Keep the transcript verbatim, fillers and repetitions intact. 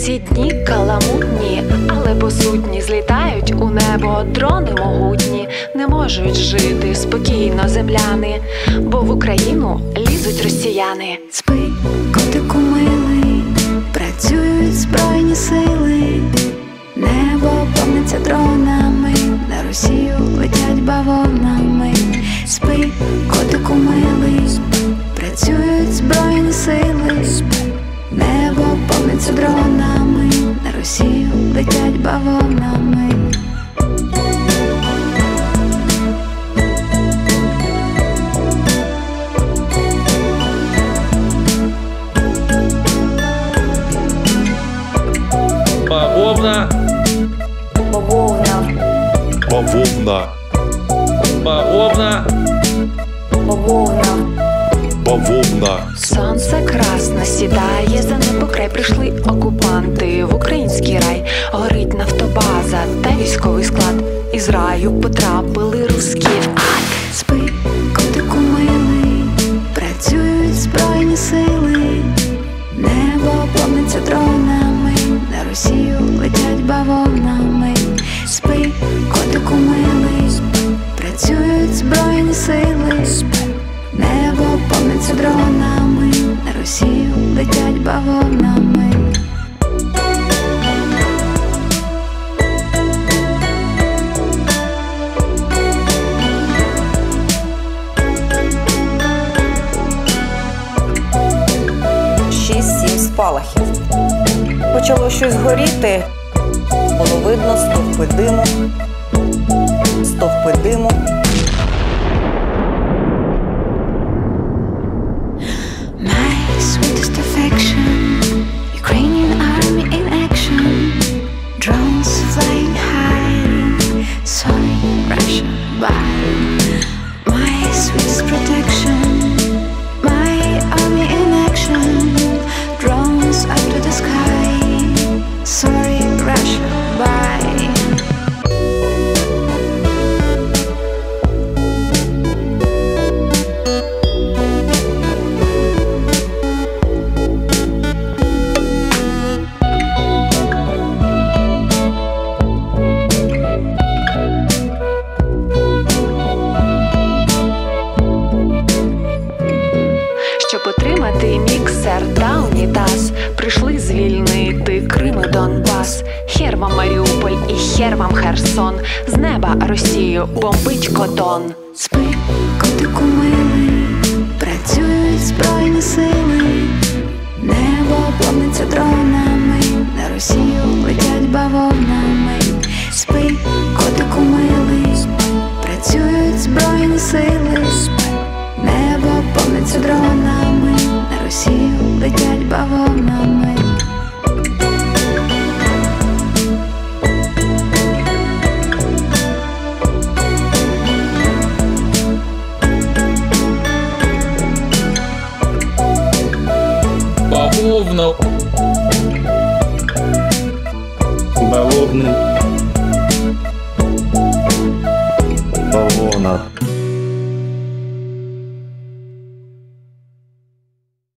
ці дні каламутні, але по сутні злітають у небо дрони могутні. Не можуть жити спокійно земляни, бо в Україну лізуть росіяни. Спи, котику милий, працюють збройні сили, небо повниться дронами, на Росію летять бавовнами. Спи, котику милий, працюють збройні сили, небо повниться дронами, на Росію летять бавовнами. Бавовна. Бавовна. Бавовна. Бавовна. Бавовна. Бавовна. Сонце красне сідає, за небокрай прийшли окупанти в український рай. Горить нафтобаза та військовий склад. Із раю потрапили русські в ад. Спи, котику милий, працюють збройні сили, небо повниться дронами, на Росію летять бавовнами. Спи, котику милий, працюють збройні сили, небо повниться дронами, на Росію летять бавовнами. Шість-сім спалахів. Почало щось горіти, було видно стовпи диму, стовпи диму. My sweetest affection, Ukrainian army in action, drones flying high, sorry Russia, bye. My sweetest protection, my army in action, drones up to the sky, sorry Russia, bye. Щоб отримати міксер та унітаз, прийшли звільнити Крим і Донбас. Хер вам Маріуполь і хер вам Херсон, з неба Росію бомбить Котон. Спи, котику милий, працюють збройні сили, небо повниться дронами, на Росію летять бавовнами. Спи, котику милий, працюють збройні сили, небо повниться дронами, на Росію летять бавовнами. Бавовна. Бавовна.